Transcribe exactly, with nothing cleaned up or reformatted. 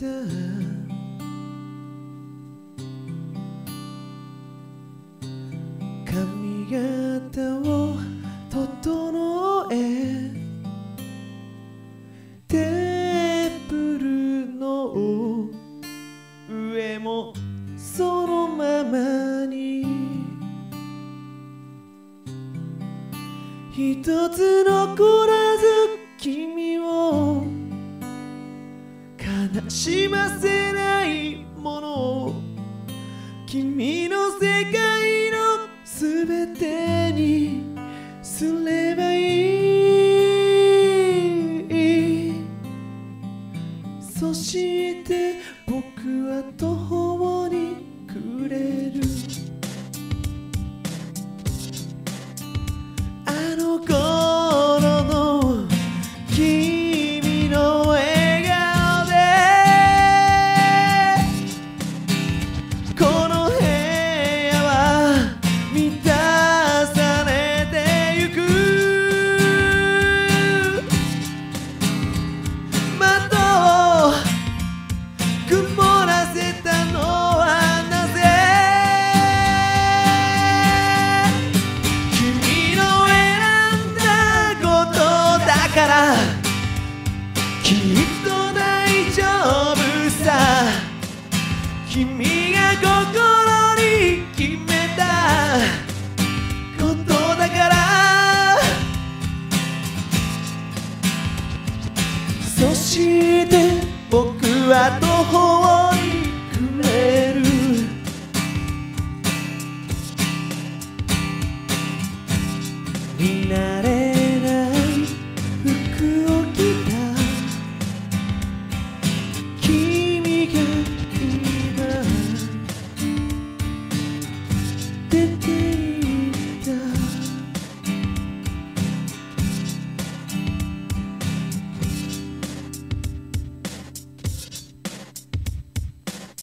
髪型を整えテーブルの上もそのままに一つ残らず君を悲しませないもの君の世界のすべてにすればいい。そして僕は途方に暮れる。あの頃の君の笑顔でこの部屋は満たされてゆく。窓を曇らせたのはなぜ。君の選んだことだからきっと大丈夫さ。君が心に決めたことだから。そして僕は途方に暮れる。みんな